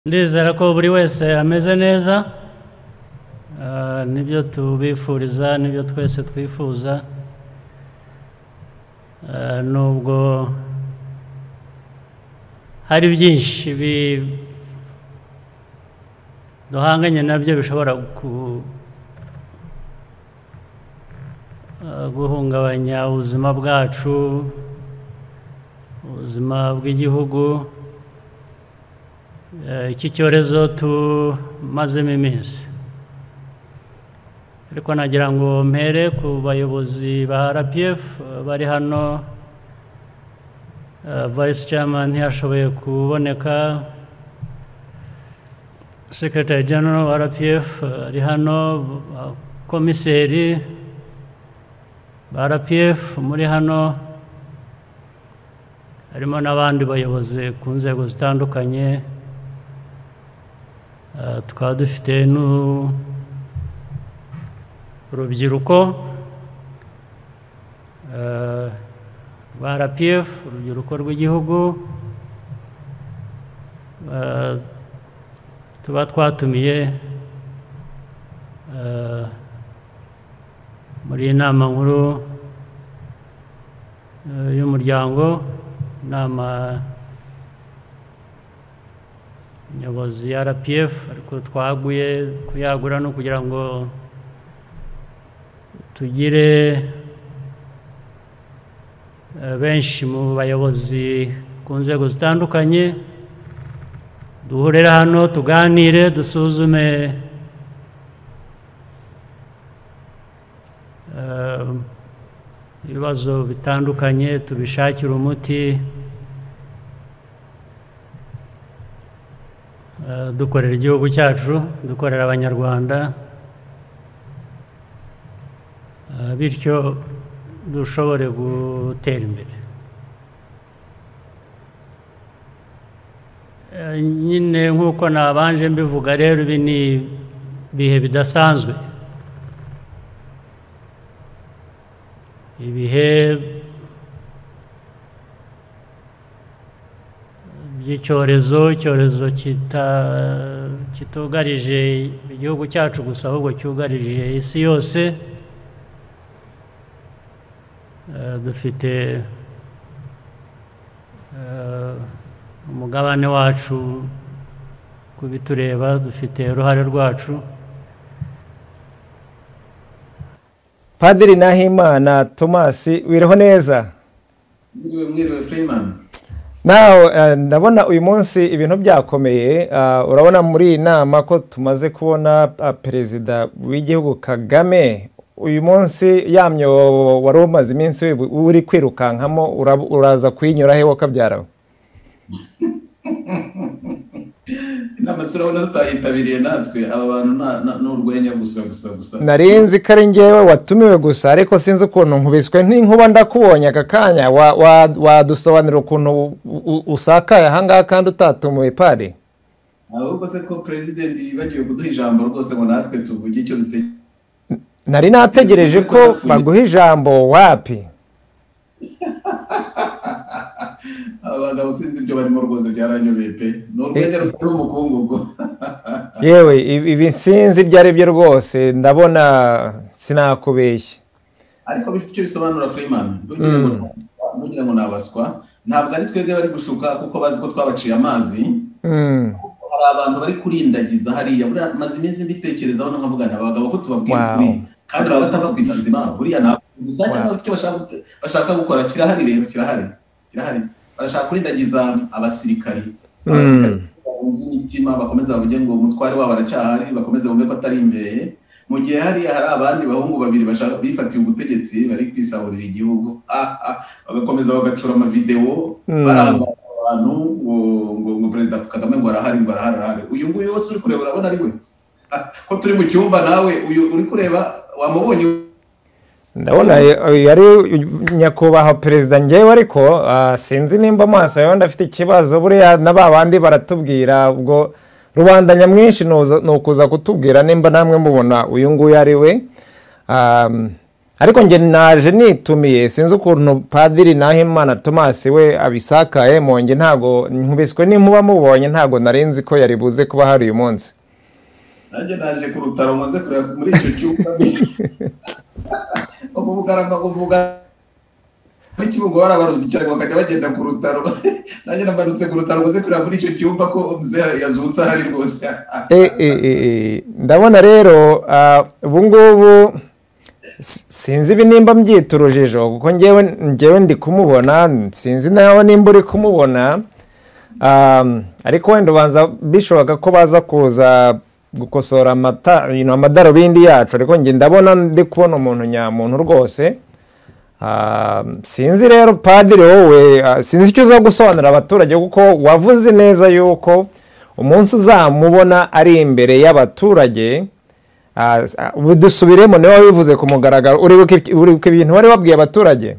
ndizera ko buri wese ameze neza nibyo tubifuriza nibyo twese twifuza nubwo hari byinshi duhanganye nabyo bishobora guhungabanya ubuzima bwacu ubuzima bw'igihugu iki cyorezo tumazemo iminsi ariko nagira ngo mpere ku bayobozi ba RPF bari hano Vice Chairman ntiyashoboye kuboneka Secretary General wa RPF ari hano komiseri ba RPF muri hano harimo n'abandi bayobozi ku nzego zitandukanye tukaba dufite n'urubyiruko rwa RPF urubyiruko rw'igihugu tuba twatumiye muri inama nkuru y'umuryango inama nyobozi ya RPF ariko twaguye kuyagura no kugira ngo tugire benshi mu bayobozi ku nzego zitandukanye duhurira hano tuganire dusuzume ibibazo bitandukanye tubishakira umuti dukorera igihugu cyacu dukorera abanyarwanda bityo dushobore gutera imbere nyine nk'uko nabanje mbivuga rero ibi ni ibihe bidasanzwe ibihe by'icyorezo kitugarije igihugu cyacu gusa ahubwo cyugarije isi yose dufite umugabane wacu kubitureba dufite uruhare rwacu Padiri Nahimana Thomas wiriho neza mwiriwe Freeman nawe ndabona uyu munsi ibintu byakomeye urabona muri iyi nama ko tumaze kubona Perezida w'igihugu Kagame uyu munsi yamyo wari umaze iminsi uri kwirukankamo uraza kwinyura he wakabyaraho n'amasura ubona tutayitabiriye natwe aba bantu n'urwenya gusa narinzi ko ari njyewe watumiwe gusa ariko sinzi ukuntu nkubiswe n'inkuba ndakubonye aka kanya wadusobanurira ukuntu usakaye ahangaha kandi utatumiwe pari ahubwo se ko President yibagiwe kuduha ijambo rwose ngo natwe tuvuge icyo dutegereje nari nategereje ko baguha ijambo wapi abagabo sinzi ibyo barimo rwose byaranyobeye pe n'urwenya rutari umukungugu yewe ibi sinzi ibyo ari byo rwose ndabona sinakubeshya ariko bifite icyo bisobanura Freeman ntugira ngo nabaswa ntabwo ari twebwe bari gushuka kuko bazi ko twabaciye amazi hari abantu bari kurindagiza hariya buriya maze iminsi mbitekerezaho nkavugana abagabo ko tubabwira kuri kandi baza tababwiza nzima buriya ntabwo gusa icyo bashaka gukora kirahari rero kirahari barashaka kurindagiza abasirikari bunzi imitima bakomeza bavuge ngo umutware wabo aracyahari bakomeza bumve ko atari imbere mu gihe hari abandi bahungu babiri bashaka bifatiye ubutegetsi bari kwisahurira igihugu bagakomeza bagacura amavideo baranga abantu ngo Perezida Kagame ngo arahari uyu nguyu wose uri kureba urabona ari we ko turi mu cyumba nawe uyu uri kureba wamubonye ndabona yari nyakubahwa perezida njyewe ariko sinzi nimba amaso yawe ndafite ikibazo buriya n'abandi baratubwira ubwo rubanda nyamwinshi nukuza kutubwira nimba namwe mubona uyu nguyu ari we ariko nge naje nitumiye sinzi ukuntu Padiri Nahimana Thomas we abisakaye monge ntago nkubiswe n'inkuba mubonye ntago narenzi ko yari buze kuba hari uyu munsi. Nanjye naje ku rutaro maze kureba muri icyo cyumba kuvuga n'ikibugo barabaruzi cyane bakajya bagenda ku rutaro nanjye namanutse ku rutaro maze kureba muri icyo cyumba ko mzee yazutse hari rwose. Ndabona rero ubu ngubu sinzi ibinimba mbyita urujijo kuko ngewe ndi kumubona sinzi nawe nimba uri kumubona ariko wenda ubanza bishoboka ko baza kuza gukosora amadarubindi yacu ariko nge ndabona ndi kubona umuntu nyamuntu rwose. Sinzi rero Padiri wowe sinzi icyo uza gusobanurira abaturage kuko wavuze neza yuko umunsi uzamubona ari imbere y'abaturage. Dusubiremo niba wivuze ku mugaragaro uribuka ibintu wari wabwiye abaturage.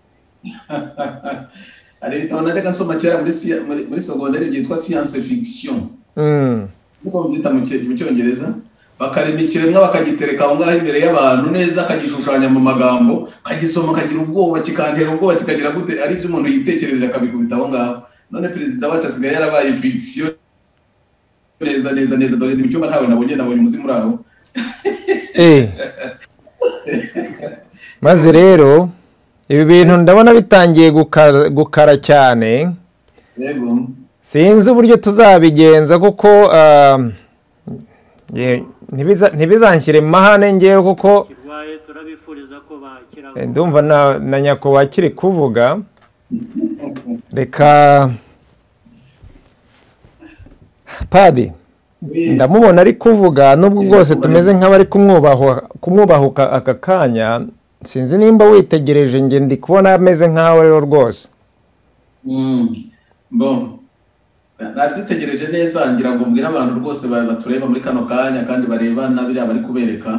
Ari bitabo nateka nsoma kera muri secondaire byitwa science fiction. Niko mbyita mu cyongereza bakarema ikiremwa bakagitereka aho ngaho imbere y'abantu neza akagishushanya mu magambo kagisoma kagira ubwoba kikantera ubwoba kikagira gute ari byo umuntu yitekereje akabikubita aho ngaho. None perezida wacu asigaye yarabaye fiction neza dore mu cyumba ntawe nabonye umuzimu muri aho. Maze rero ibi bintu ndabona bitangiye gukara cyane. Yego. Sinzi uburyo tuzabigenza kuko ntibizanshyire mu mahane ngewe kuko ndumva na nyakubahwa kiri kuvuga. Reka Padi ndamubona ari kuvuga nubwo bwose tumeze nk'abari kumwubahuka aka kanya sinzi nimba witegereje nge ndi kubona ameze nk'aho rero rwose. Bon nabyitegereje neza ngira ngo mbwira abantu rwose batureba muri kano kanya kandi bareba nabiriya bari kubereka.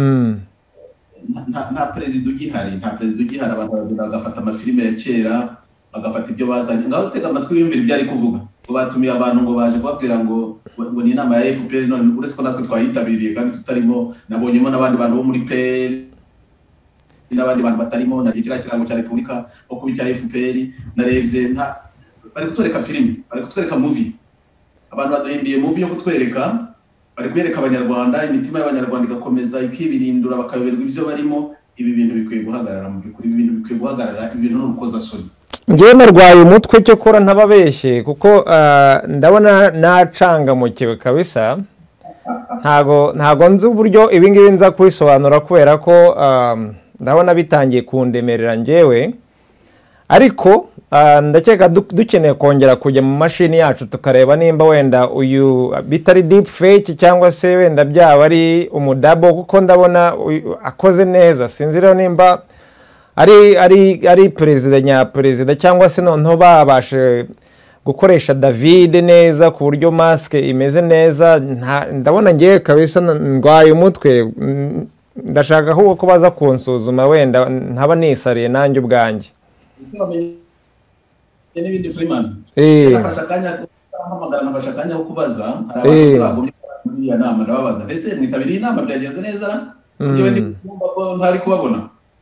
Nta perezida ugihari abantu bagafata amafilime ya kera bagafata ibyo bazanye ngaho utega amatwi yumvira ibyo ari kuvuga. Batumiye abantu ngo baje kubabwira ngo ni inama ya FPR none uretse ko natwe twayitabiriye kandi tutarimo nabonyemo n'abandi bantu bo muri PL n'abandi bantu batarimo na kirango cya Repubulika bo kubita FPR narebye bari kutwereka filime bari kutwereka movie abantu baduhimbiye movie yo kutwereka bari kwereka abanyarwanda imitima y'abanyarwanda igakomeza ikibirindura bakayoberwa ibyo barimo. Ibi bintu bikwiye guhagarara mu bikuri ibi bintu bikwiye guhagarara ibintu n'urukoza soni. Ngewe narwaye umutwe cyo kora ntababeshye kuko ndabona nacangamukiwe kabisa. Ntago nzi uburyo ibi ngibi nza kubisobanura kubera ko ndabona bitangiye kundemerera ngewe ariko ndakeka dukeneye kongera kujya mu mashini yacu tukareba nimba wenda uyu bitari deep fake cyangwa se wenda byaba ari umudabo kuko ndabona akoze neza. Sinzi rero nimba ari perezida nyaperezida cyangwa se noneho babashe gukoresha David neza ku buryo mask imeze neza. Ndabona ngiye kabisa ndwaye umutwe ndashaka ahubwo ko baza kunsuzuma wenda ntaba nisariye nanjye ubwanjye. N'ibindi Freeman nafasha akanya ko kubaza hari abantu muri ya nama ndababaza ese mwitabiriye inama byagenze neza yewe ndumva ko ntari kubabona.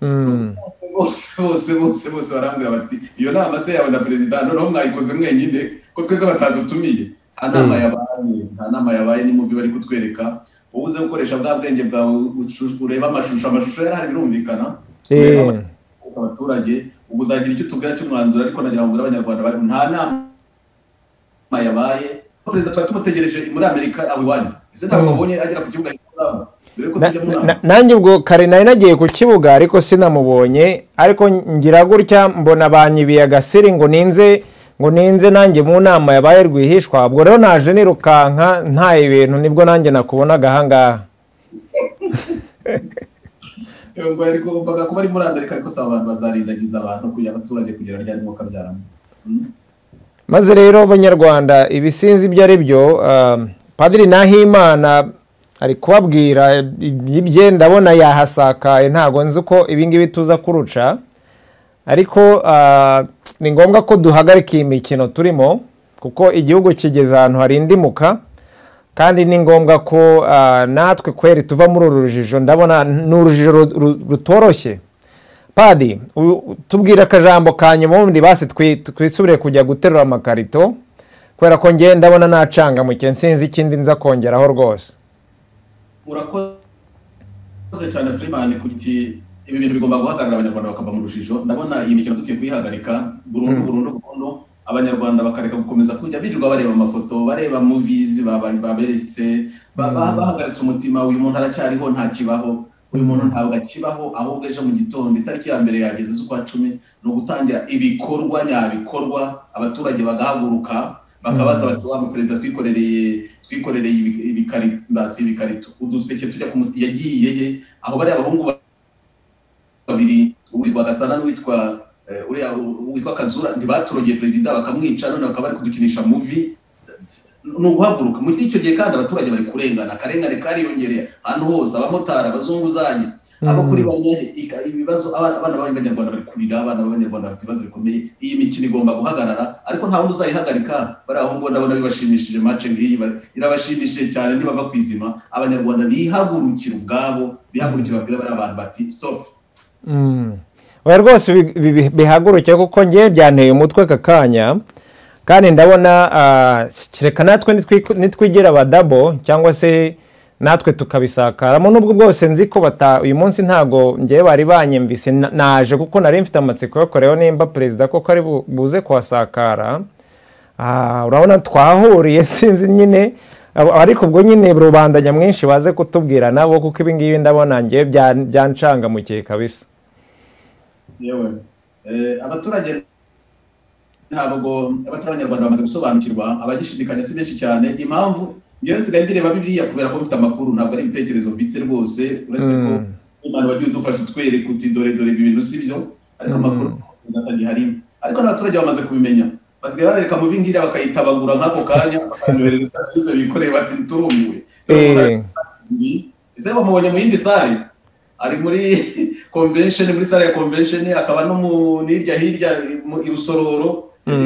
Bose barambwira bati iyo nama se yawe na perezida noneho mwayikoze mwenyine ko twebwe batadutumiye. Nta nama yabaye ni movie bari kutwereka ubuze gukoresha bwa bwenge bwawe ureba amashusho yarahari birumvikana abaturage ubuzagira icyo tubwira cy'umwanzuro ariko nagira ngo abanyarwanda bari nta nama yabaye. Perezida twari tumutegereje muri Amerika aho iwanyu ese ntabwo babonye agera ku kibuga nanjye ubwo kare nari nagiye ku kibuga ariko sinamubonye ariko ngira gutya mbona banyibiye agasiri ngo ninze nanjye mu nama yabaye rwihishwa. Ubwo rero naje nirukanka nta ibintu nibwo nanjye nakubonaga ahangaha. Ngo ariko baga kuba ari muri Amerika ariko saba abantu bazarindagiza abantu kugira abaturage kugira ngo ryari mwuka byaramo. Maze rero abanyarwanda ibisinzi ibyo ari byo Padiri Nahimana ari kubabwira ibye ndabona yahasakaye ntago nzi uko ibingibi tuza kuruca ariko ni ngombwa ko duhagarika imikino turimo kuko igihugu kigeze ahantu hari indimuka kandi ni ngombwa ko natwe kweri tuva muri uru rujijo. Ndabona ni urujijo rutoroshye Padi tubwira akajambo kanyuma ubundi basi twisubire kujya guterura amakarito kubera ko ngenda ndabona nacanga mu kintu sinzi ikindi nza kongeraho rwose. Urakoze cyane Freeman kuki ibi bintu bigomba guhagarara abanyarwanda bakava mu rushisho. Ndabona iyi mikino dukwiye kuyihagarika burundu abanyarwanda bakareka gukomeza kujya birirwa bareba amafoto bareba movies baberetse bahagaritse umutima uyu muntu aracyariho nta kibaho uyu muntu ntabwo akibaho ahubwo ejo mu gitondo itariki ya mbere yageze z'ukwa 10 no gutangira ibikorwa nyabikorwa abaturage bagahaguruka bakabaza bati wa Perezida twikorereye ibikarito uduseke tujya yagiye he aho bari abahungu babiri uwitwa Gasana n'uwitwa witwa Kazura ntibaturogeye Perezida bakamwica none bakaba bari kudukinisha movie no guhaguruka muri icyo gihe kandi abaturage bari kurengana karengane kariyongereye ahantu hose abamotari abazunguzanye abo kuri bamwe ibibazo abana b'abanyarwanda bari kurira abana b'abanyarwanda bafite ibibazo bikomeye iyi mikino igomba guhagarara ariko nta wundi uzayihagarika bari aho ngo ndabona bibashimishije match ngiyi irabashimishije cyane ntibava kwizima abanyarwanda bihagurukira ubwabo bihagurukira babwira bari abantu bati stop. Oya rwose bihaguruke kuko ngiye byanteye umutwe kakanya kandi ndabona reka natwe nitwigira abadabo cyangwa se natwe tukabisakaramo nubwo bwose nzi ko uyu munsi ntago ngiye bari banyemvise naje kuko nari mfite amatsiko yo koreho nimba Perezida koko ari buze kuhasakara. Urabona twahuriye sinzi nyine ariko ubwo nyine rubanda nyamwinshi baze kutubwira nabo kuko ibi ngibi ndabona ngiye byancanga mu kihe kabisa. Yewe abaturage ntabwo abanyarwanda bamaze gusobanukirwa abagishidikanya si benshi cyane impamvu ngiye nsigaye mbireba Bibiliya kubera ko mfite amakuru ntabwo ari ibitekerezo mfite rwose uretse ko Imana wagiye udufasha utwereka uti dore ibintu si byo ariko amakuru atagihari ariko n'abaturage bamaze kubimenya basigaye babereka mu bingira bakayitabagura nk'ako kanya bakanyohereza izo bikoreye bati turumiwe ese bamubonye mu yindi sare ari muri convention muri sare ya convention akaba no mu hirya i Rusororo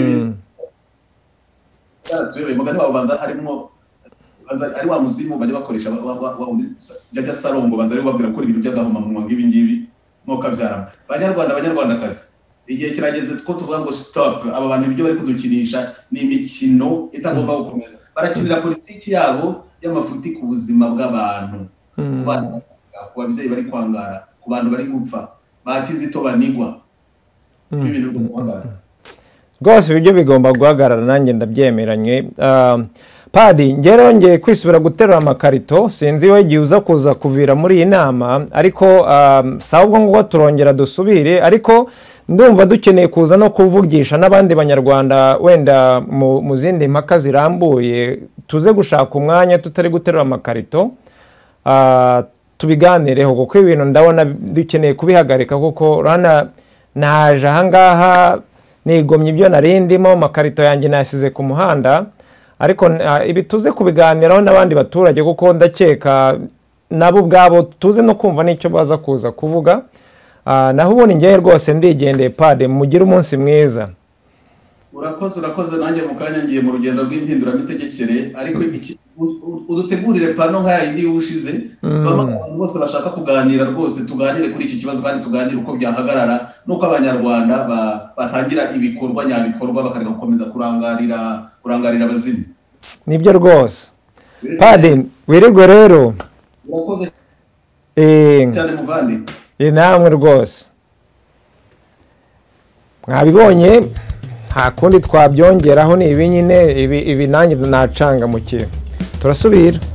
mugani wabo banza harimo ari wa muzimu bajya bakoresha jya Salongo banza ari babwira ko ibintu by'agahoma mu ngibi ngibi nko kabyara abanyarwandakazi igihe kirageze ko tuvuga ngo stop aba bantu ibyo bari kudukinisha ni imikino itagomba gukomeza barakinira politiki yabo y'amafuti ku buzima bw'abantu ku babyeyi bari kwangara ku bantu bari gupfa bakizito banigwa ibintu byo guhagarara rwose ibyo bigomba guhagarara nanjye ndabyemeranye. Padi ngerongeye kwisubira guterura amakarito sinzi we igihe uza kuza kuvira muri iyi nama ariko sabwo ngo turongera dusubire ariko ndumva dukeneye kuza no kuvugisha n'abandi banyarwanda wenda mu zindi mpaka zirambuye tuze gushaka umwanya tutari guterura amakarito tubiganireho kuko ibintu ndabona dukeneye kubihagarika kuko urana naje ahangaha nigomye ibyo narindimo amakarito yanjye nasize ku muhanda ariko ibi tuze kubiganiraho n'abandi baturage kuko ndakeka nabo ubwabo tuze no kumva n'icyo baza kuza kuvuga. Naho ubundi ngiye rwose ndigendeye Padi mugire umunsi mwiza. Urakoze nanjye mu kanya ngiye mu rugendo rw'impinduramitegekere ariko udutegurire pano nk'ayindi ushize abantu bose bashaka kuganira rwose tuganire kuri iki kibazo kandi tuganire uko byahagarara nuko abanyarwanda batangira ibikorwa nyabikorwa bakareka gukomeza kurangarira abazimu. Nibyo rwose Padi wirirwe rero. Urakoze cyane muvandi. Namwe rwose mwabibonye nta kundi twabyongeraho ni ibi nyine ibi nanjye nacanga mu kintu turasubira.